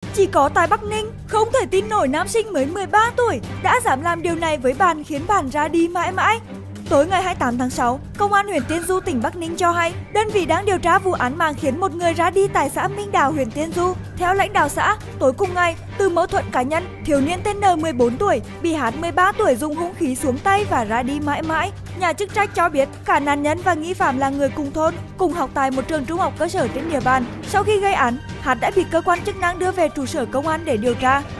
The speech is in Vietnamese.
Chỉ có tại Bắc Ninh, không thể tin nổi nam sinh mới 13 tuổi đã dám làm điều này với bạn khiến bạn ra đi mãi mãi. Tối ngày 28 tháng 6, Công an huyện Tiên Du, tỉnh Bắc Ninh cho hay đơn vị đang điều tra vụ án mạng khiến một người ra đi tại xã Minh Đào, huyện Tiên Du. Theo lãnh đạo xã, tối cùng ngày, từ mâu thuẫn cá nhân, thiếu niên tên N 14 tuổi bị H 13 tuổi dùng hung khí xuống tay và ra đi mãi mãi. Nhà chức trách cho biết cả nạn nhân và nghi phạm là người cùng thôn, cùng học tại một trường trung học cơ sở trên địa bàn. Sau khi gây án, H đã bị cơ quan chức năng đưa về trụ sở công an để điều tra.